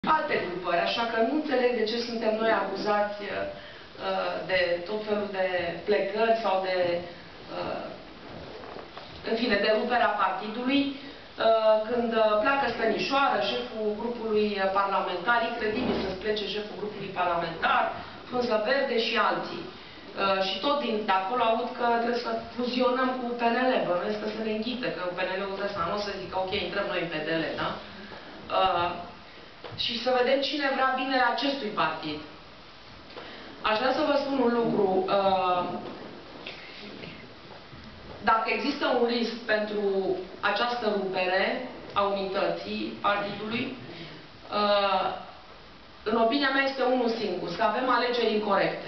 alte grupări, așa că nu înțeleg de ce suntem noi acuzați de tot felul de plecări sau de, în fine, de ruperea partidului. Când pleacă Stănișoară, șeful grupului parlamentar, incredibil să-ți plece șeful grupului parlamentar, Frunză Verde și alții. Și tot de acolo aud că trebuie să fuzionăm cu PNL, bănuiesc că să ne înghită, că PNL-ul ăsta nu o să zică, ok, intrăm noi în PDL, da? Și să vedem cine vrea binele acestui partid. Aș vrea să vă spun un lucru. Dacă există un risc pentru această rupere a unității partidului, în opinia mea este unul singur, să avem alegeri incorecte.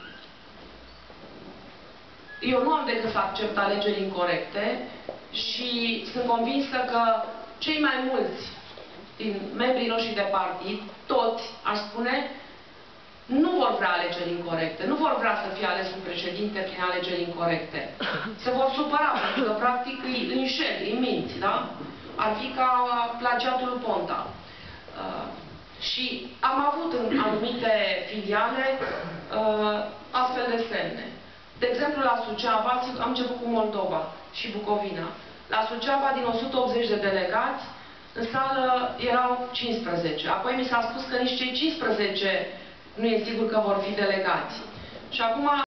Eu nu am decât să accept alegeri incorecte și sunt convinsă că cei mai mulți din membrii noștri de partid, toți, aș spune, nu vor vrea alegeri incorecte, nu vor vrea să fie ales un președinte prin alegeri incorecte. Se vor supăra, pentru că practic îi înșeli, îi minți, da? Ar fi ca plagiatul lui Ponta. Și am avut în anumite filiale astfel de semne. De exemplu, la Suceava, am început cu Moldova și Bucovina. La Suceava, din 180 de delegați, în sală erau 15. Apoi mi s-a spus că nici cei 15 nu e sigur că vor fi delegați. Și acum